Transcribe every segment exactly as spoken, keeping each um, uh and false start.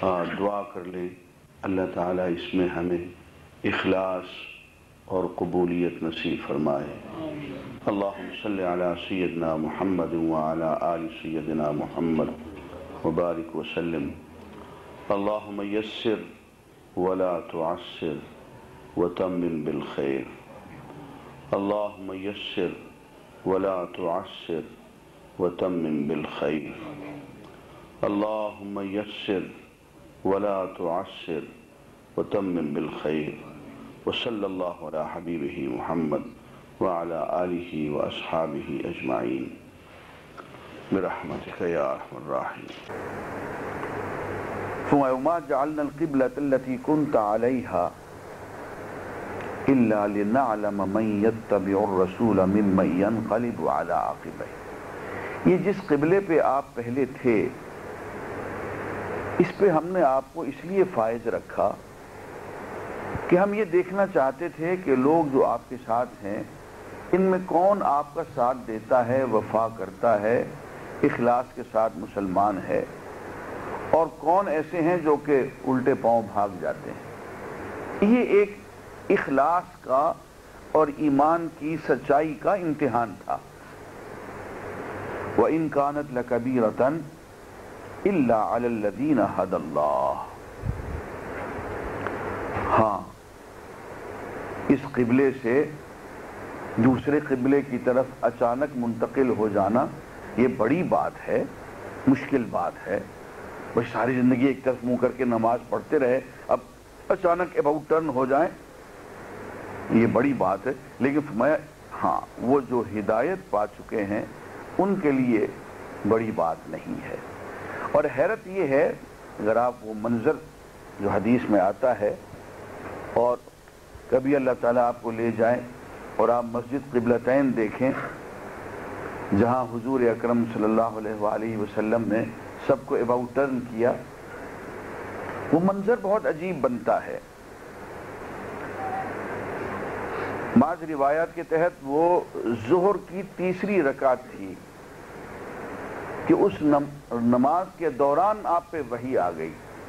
دعا کر لیں، اللہ تعالیٰ اس میں ہمیں اخلاص اور قبولیت نصیب فرمائے۔ اللہم صلی علی سیدنا محمد وعلی آل سیدنا محمد وبارک وسلم۔ اللہم یسر ولا تعسر وتمم بالخیر۔ اللہم یسر ولا تعسر وتمم بالخیر۔ اللہم یسر ولا تعسر وتمم بالخیر۔ وصلی اللہ علی حبیبہ محمد وعلی آلہ واصحابہ اجمعین برحمتک یا ارحم الراحمین۔ وما جعلنا القبلة التي كنت عليها إلا لنعلم من يتبع الرسول ممن ينقلب على عقبيه۔ یہ جس قبلے پہ آپ پہلے تھے اس پہ ہم نے آپ کو اس لیے فائز رکھا کہ ہم یہ دیکھنا چاہتے تھے کہ لوگ جو آپ کے ساتھ ہیں ان میں کون آپ کا ساتھ دیتا ہے، وفا کرتا ہے، اخلاص کے ساتھ مسلمان ہے، اور کون ایسے ہیں جو کہ الٹے پاؤں بھاگ جاتے ہیں۔ یہ ایک اخلاص کا اور ایمان کی سچائی کا امتحان تھا۔ وَإِن كَانَتْ لَكَبِيرَةً إِلَّا عَلَى الَّذِينَ هَدَى اللَّهُ۔ ہاں، اس قبلے سے دوسرے قبلے کی طرف اچانک منتقل ہو جانا یہ بڑی بات ہے، مشکل بات ہے۔ بھئی ساری زندگی ایک طرف منہ کر کے نماز پڑھتے رہے، اب اچانک اباؤٹ ٹرن ہو جائیں، یہ بڑی بات ہے۔ لیکن فرمایا ہاں، وہ جو ہدایت پا چکے ہیں ان کے لیے بڑی بات نہیں ہے۔ اور حیرت یہ ہے، اگر آپ وہ منظر جو حدیث میں آتا ہے اور کبھی اللہ تعالیٰ آپ کو لے جائیں اور آپ مسجد قبلتین دیکھیں جہاں حضور اکرم صلی اللہ علیہ وآلہ وسلم نے سب کو اباؤٹ ٹرن کیا، وہ منظر بہت عجیب بنتا ہے۔ بعض روایات کے تحت وہ ظہر کی تیسری رکعت تھی کہ اس نماز کے دوران آپ پہ وحی آ گئی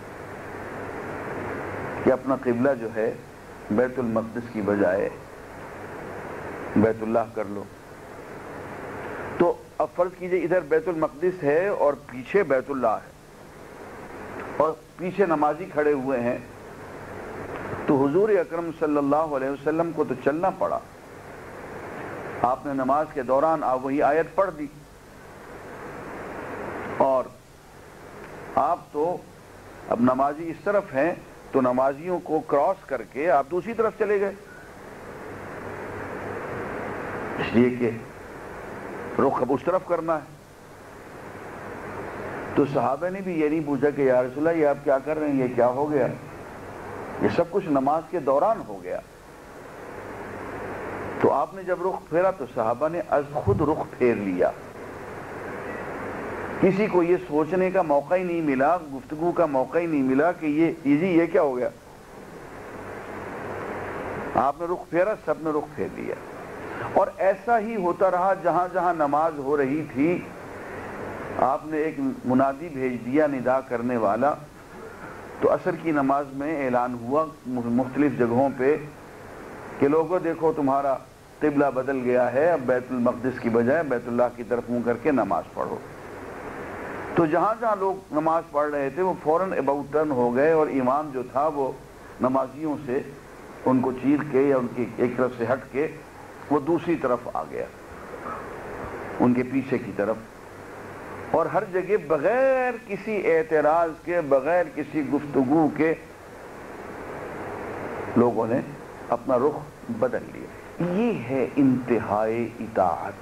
کہ اپنا قبلہ جو ہے بیت المقدس کی بجائے بیت اللہ کر لو۔ تو اب فرض کیجئے ادھر بیت المقدس ہے اور پیچھے بیت اللہ ہے اور پیچھے نمازی کھڑے ہوئے ہیں، تو حضور اکرم صلی اللہ علیہ وسلم کو تو چلنا پڑا۔ آپ نے نماز کے دوران آپ وہی آیت پڑھ دی اور آپ تو اب نمازی اس طرف ہیں تو نمازیوں کو کراس کر کے آپ دوسری طرف چلے گئے، اس لیے کہ رخ اب اس طرف کرنا ہے۔ تو صحابہ نے بھی یہ نہیں پوچھا کہ یا رسول اللہ یہ آپ کیا کر رہے ہیں، یہ کیا ہو گیا، یہ سب کچھ نماز کے دوران ہو گیا۔ تو آپ نے جب رخ پھیرا تو صحابہ نے از خود رخ پھیر لیا، کسی کو یہ سوچنے کا موقع ہی نہیں ملا، گفتگو کا موقع ہی نہیں ملا کہ یہ جی یہ کیا ہو گیا۔ آپ نے رخ پھیرا، سب نے رخ پھیر لیا، اور ایسا ہی ہوتا رہا۔ جہاں جہاں نماز ہو رہی تھی آپ نے ایک منادی بھیج دیا، ندا کرنے والا، تو عصر کی نماز میں اعلان ہوا مختلف جگہوں پہ کہ لوگوں دیکھو تمہارا قبلہ بدل گیا ہے، اب بیت المقدس کی بجائے بیت اللہ کی طرف منہ کر کے نماز پڑھو۔ تو جہاں جہاں لوگ نماز پڑھ رہے تھے وہ فوراً اباؤٹ ٹرن ہو گئے، اور امام جو تھا وہ نمازیوں سے ان کو چیر کے یا ان کی ایک طرف سے ہٹ کے وہ دوسری طرف آ گیا، ان کے پیچھے کی طرف، اور ہر جگہ بغیر کسی اعتراض کے، بغیر کسی گفتگو کے لوگوں نے اپنا رخ بدل لیا۔ یہ ہے انتہائی اطاعت،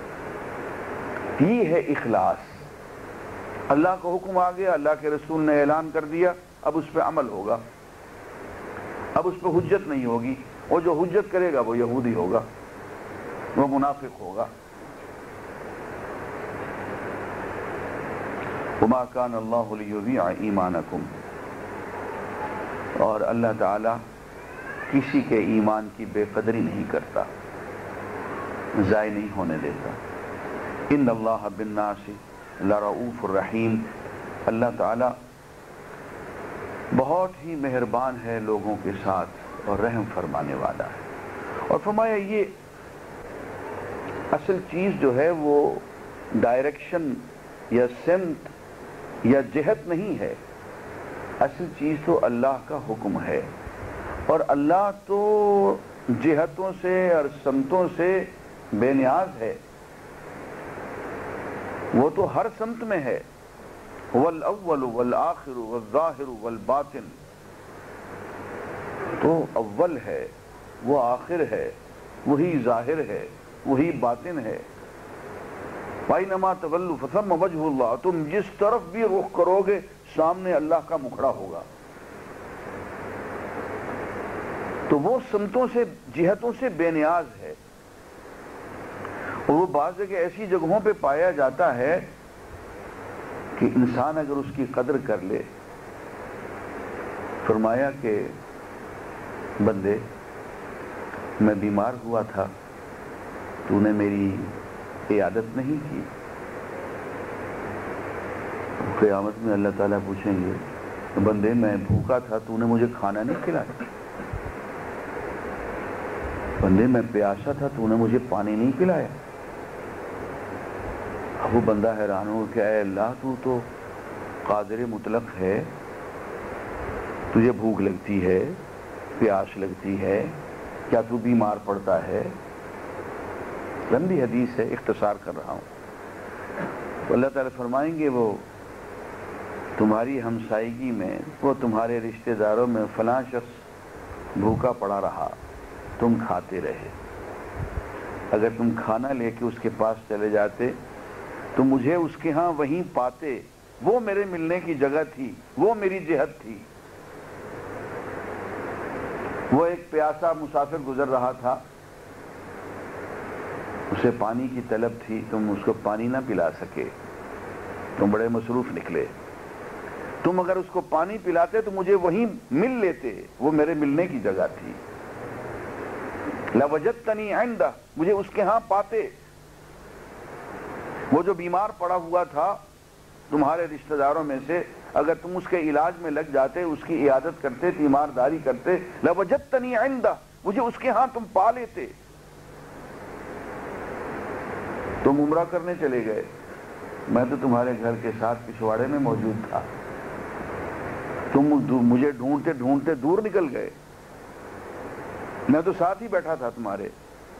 یہ ہے اخلاص۔ اللہ کا حکم آ گیا، اللہ کے رسول نے اعلان کر دیا، اب اس پہ عمل ہوگا، اب اس پہ حجت نہیں ہوگی، اور جو حجت کرے گا وہ یہودی ہوگا، وہ منافق ہوگا۔ وما كان اللہ لیضیع ایمانکم، اور اللہ تعالی کسی کے ایمان کی بے قدری نہیں کرتا، ضائع نہیں ہونے دیتا۔ ان اللہ بالناس لرؤوف الرحیم، اللہ تعالی بہت ہی مہربان ہے لوگوں کے ساتھ اور رحم فرمانے والا ہے۔ اور فرمایا یہ اصل چیز جو ہے وہ ڈائریکشن یا سمت یا جہت نہیں ہے، اصل چیز تو اللہ کا حکم ہے، اور اللہ تو جہتوں سے اور سمتوں سے بے نیاز ہے، وہ تو ہر سمت میں ہے۔ والاول والآخر والظاہر والباطن، تو اول ہے، وہ آخر ہے، وہی ظاہر ہے، وہی باطن ہے۔ وَأَيْنَمَا تَوَلُّوا فَثَمَّ وَجْهُ اللَّهِ، تم جس طرف بھی رخ کرو گے سامنے اللہ کا مکھڑا ہوگا۔ تو وہ سمتوں سے جہتوں سے بے نیاز ہے، اور وہ بعض جگہ ایسی جگہوں پہ پایا جاتا ہے کہ انسان اگر اس کی قدر کر لے۔ فرمایا کہ بندے، میں بیمار ہوا تھا، تو نے میری عیادت نہیں کی۔ قیامت میں اللہ تعالیٰ پوچھیں گے، بندے میں بھوکا تھا، تو نے مجھے کھانا نہیں کھلایا۔ بندے میں پیاسا تھا، تو نے مجھے پانی نہیں پلایا۔ اب وہ بندہ حیران ہو کہ اے اللہ، تو تو قادر مطلق ہے، تجھے بھوک لگتی ہے، پیاس لگتی ہے، کیا تو بیمار پڑتا ہے؟ لمبی حدیث ہے، اختصار کر رہا ہوں۔ اللہ تعالیٰ فرمائیں گے، وہ تمہاری ہمسائیگی میں، وہ تمہارے رشتہ داروں میں فلاں شخص بھوکا پڑا رہا، تم کھاتے رہے۔ اگر تم کھانا لے کے اس کے پاس چلے جاتے تو مجھے اس کے ہاں وہیں پاتے، وہ میرے ملنے کی جگہ تھی، وہ میری جہت تھی۔ وہ ایک پیاسا مسافر گزر رہا تھا، اسے پانی کی طلب تھی، تم اس کو پانی نہ پلا سکے، تم بڑے مصروف نکلے۔ تم اگر اس کو پانی پلاتے تو مجھے وہیں مل لیتے، وہ میرے ملنے کی جگہ تھی۔ لَوَجَدْتَنِي عِنْدَهُ، مجھے اس کے ہاں پاتے۔ وہ جو بیمار پڑا ہوا تھا تمہارے رشتہ داروں میں سے، اگر تم اس کے علاج میں لگ جاتے، اس کی عیادت کرتے، تیمارداری کرتے، لَوَجَدْتَنِي عِنْدَهُ، مجھے اس کے ہاں تم پا لیتے۔ تم عمرہ کرنے چلے گئے، میں تو تمہارے گھر کے ساتھ پچھواڑے میں موجود تھا، تم مجھے ڈھونڈتے ڈھونڈتے دور نکل گئے، میں تو ساتھ ہی بیٹھا تھا تمہارے۔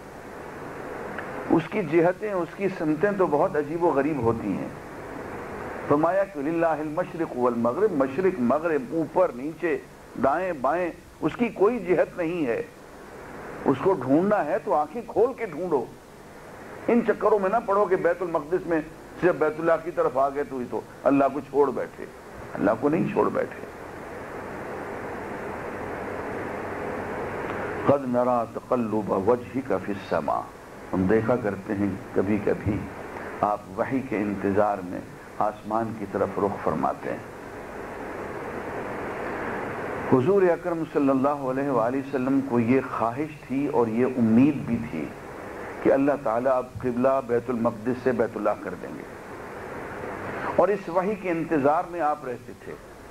اس کی جہتیں، اس کی سمتیں تو بہت عجیب و غریب ہوتی ہیں۔ فرمایا کہ للہ المشرق والمغرب، مشرق مغرب، اوپر نیچے دائیں بائیں، اس کی کوئی جہت نہیں ہے۔ اس کو ڈھونڈنا ہے تو آنکھیں کھول کے ڈھونڈو، ان چکروں میں نہ پڑو کہ بیت المقدس میں صرف بیت اللہ کی طرف آ گئے تو ہی تو اللہ کو چھوڑ بیٹھے۔ اللہ کو نہیں چھوڑ بیٹھے۔ قد نرى تقلب وجهك في السماء، ہم دیکھا کرتے ہیں کبھی کبھی آپ وحی کے انتظار میں آسمان کی طرف رخ فرماتے ہیں۔ حضور اکرم صلی اللہ علیہ وآلہ وسلم کو یہ خواہش تھی اور یہ امید بھی تھی کہ اللہ تعالیٰ اب قبلہ بیت المقدس سے بیت اللہ کر دیں گے، اور اس وحی کے انتظار میں آپ رہتے تھے۔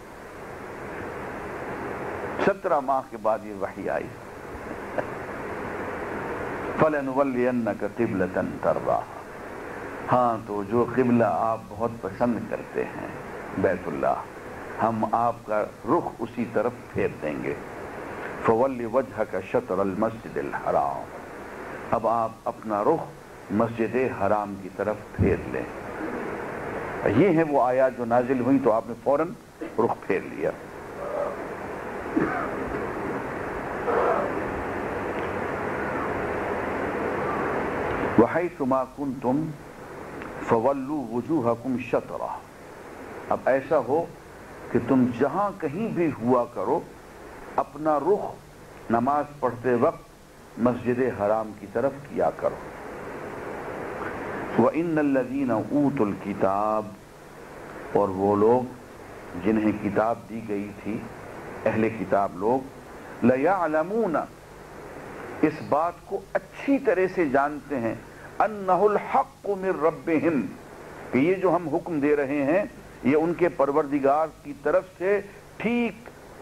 سترہ ماہ کے بعد یہ وحی آئی، فَلَنُوَلِّيَنَّكَ قِبْلَةً تَرْضَاهَا، ہاں تو جو قبلہ آپ بہت پسند کرتے ہیں بیت اللہ، ہم آپ کا رخ اسی طرف پھیر دیں گے۔ فَوَلِّ وَجْهَكَ شَطْرَ الْمَسْجِدِ الْحَرَامِ، اب آپ اپنا رخ مسجد حرام کی طرف پھیر لیں۔ یہ ہے وہ آیات جو نازل ہوئی تو آپ نے فوراً رخ پھیر لیا۔ وَحَيْثُ مَا كُنْتُمْ فَوَلُّوا وُجُوهَكُمْ شَطْرَهُ، اب ایسا ہو کہ تم جہاں کہیں بھی ہوا کرو، اپنا رخ نماز پڑھتے وقت مسجد حرام کی طرف کیا کرو۔ وَإِنَّ الَّذِينَ أُوتُوا الْكِتَابَ، اور وہ لوگ جنہیں کتاب دی گئی تھی، اہل کتاب لوگ، لَيَعْلَمُونَ، اس بات کو اچھی طرح سے جانتے ہیں، أَنَّهُ الْحَقُّ مِن رَبِّهِمْ، کہ یہ جو ہم حکم دے رہے ہیں یہ ان کے پروردگار کی طرف سے ٹھیک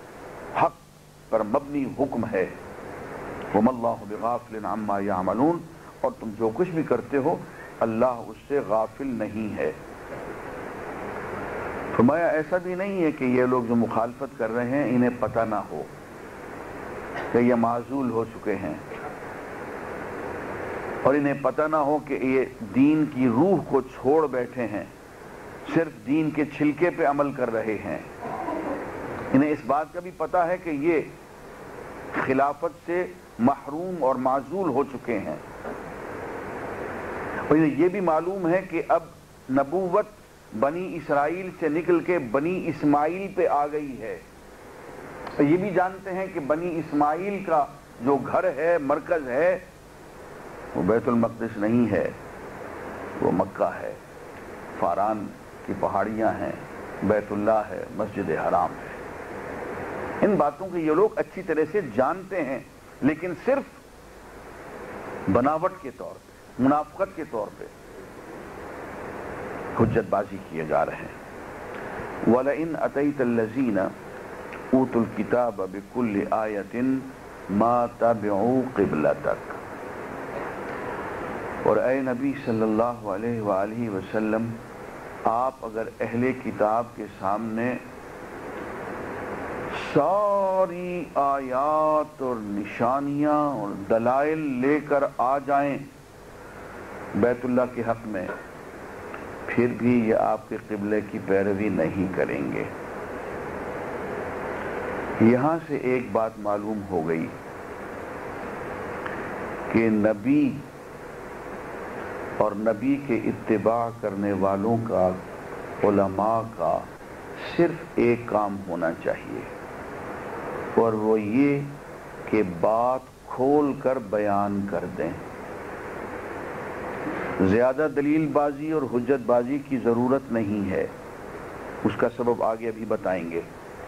حق پر مبنی حکم ہے۔ وَمَا اللَّهُ بِغَافِلٍ عَمَّا يَعْمَلُونَ، اور تم جو کچھ بھی کرتے ہو اللہ اس سے غافل نہیں ہے۔ فرمایا ایسا بھی نہیں ہے کہ یہ لوگ جو مخالفت کر رہے ہیں انہیں پتہ نہ ہو کہ یہ معزول ہو چکے ہیں، اور انہیں پتہ نہ ہو کہ یہ دین کی روح کو چھوڑ بیٹھے ہیں، صرف دین کے چھلکے پہ عمل کر رہے ہیں۔ انہیں اس بات کا بھی پتہ ہے کہ یہ خلافت سے محروم اور معزول ہو چکے ہیں، اور یہ بھی معلوم ہے کہ اب نبوت بنی اسرائیل سے نکل کے بنی اسماعیل پہ آ گئی ہے۔ یہ بھی جانتے ہیں کہ بنی اسماعیل کا جو گھر ہے، مرکز ہے، وہ بیت المقدس نہیں ہے، وہ مکہ ہے، فاران کی پہاڑیاں ہیں، بیت اللہ ہے، مسجد حرام ہے۔ ان باتوں کو یہ لوگ اچھی طرح سے جانتے ہیں، لیکن صرف بناوٹ کے طور پہ، منافقت کے طور پہ حجت بازی کیے جا رہے ہیں۔ وَلَئِنْ أَتَيْتَ الَّذِينَ أُوتُوا الْكِتَابَ بِكُلِّ آيَةٍ مَا تَبِعُوا قِبْلَتَكَ، اور اے نبی صلی اللہ علیہ وآلہ وسلم، آپ اگر اہل کتاب کے سامنے ساری آیات اور نشانیاں اور دلائل لے کر آ جائیں بیت اللہ کے حق میں، پھر بھی یہ آپ کے قبلے کی پیروی نہیں کریں گے۔ یہاں سے ایک بات معلوم ہو گئی کہ نبی اور نبی کے اتباع کرنے والوں کا، علماء کا صرف ایک کام ہونا چاہیے، اور وہ یہ کہ بات کھول کر بیان کر دیں۔ زیادہ دلیل بازی اور حجت بازی کی ضرورت نہیں ہے، اس کا سبب آگے ابھی بتائیں گے۔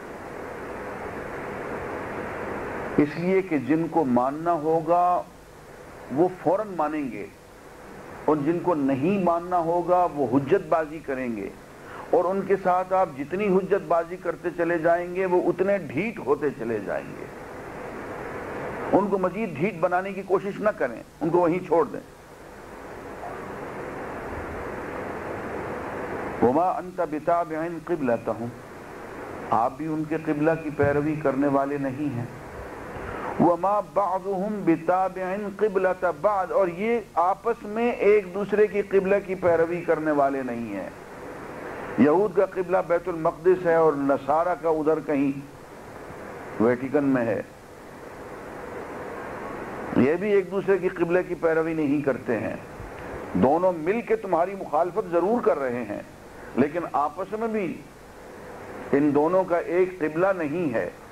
اس لیے کہ جن کو ماننا ہوگا وہ فوراً مانیں گے، اور جن کو نہیں ماننا ہوگا وہ حجت بازی کریں گے، اور ان کے ساتھ آپ جتنی حجت بازی کرتے چلے جائیں گے وہ اتنے ڈھیٹ ہوتے چلے جائیں گے۔ ان کو مزید ڈھیٹ بنانے کی کوشش نہ کریں، ان کو وہیں چھوڑ دیں۔ وَمَا أَنْتَ بِتَابِعٍ قِبْلَتَهُمْ، آپ بھی ان کے قبلہ کی پیروی کرنے والے نہیں ہیں۔ وَمَا بَعْضُهُمْ بِتَابِعٍ قِبْلَةَ بَعْضٍ، اور یہ آپس میں ایک دوسرے کی قبلہ کی پیروی کرنے والے نہیں ہیں۔ یہود کا قبلہ بیت المقدس ہے اور نصارہ کا ادھر کہیں ویٹیکن میں ہے، یہ بھی ایک دوسرے کی قبلہ کی پیروی نہیں کرتے ہیں۔ دونوں مل کے تمہاری مخالفت ضرور کر رہے ہیں، لیکن آپس میں بھی ان دونوں کا ایک قبلہ نہیں ہے۔